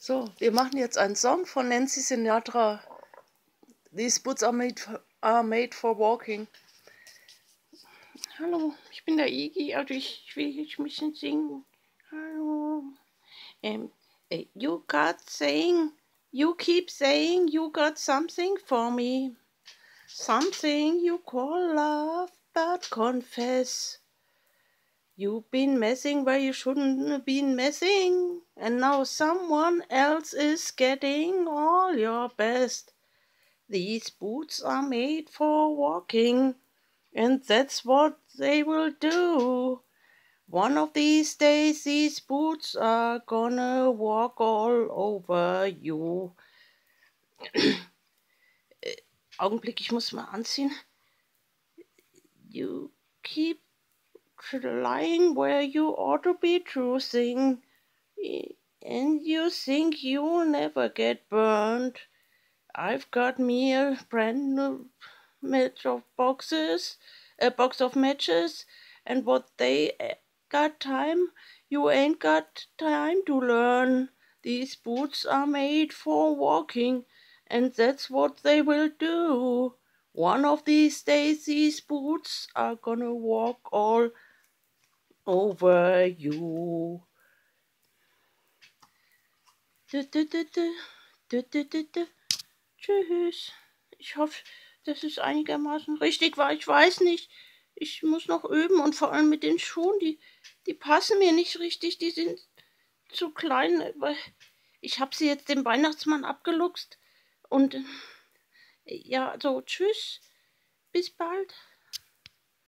So, wir machen jetzt einen Song von Nancy Sinatra. These boots are made for walking. Hallo, ich bin der Iggy, also ich will jetzt ein bisschen singen. Hallo. You keep saying you got something for me. Something you call love, but confess. You've been messing where you shouldn't have been messing, and now someone else is getting all your best. These boots are made for walking, and that's what they will do. One of these days these boots are gonna walk all over you. Augenblick, ich muss mal anziehen. You keep lying where you ought to be truthing, and you think you'll never get burned. I've got me a brand new a box of matches, and what they got time, you ain't got time to learn. These boots are made for walking, and that's what they will do. One of these days these boots are gonna walk all over you. Tschüss. Ich hoffe, dass es einigermaßen richtig war. Ich weiß nicht. Ich muss noch üben und vor allem mit den Schuhen, die passen mir nicht richtig. Die sind zu klein. Ich habe sie jetzt dem Weihnachtsmann abgeluchst. Und ja, also tschüss. Bis bald.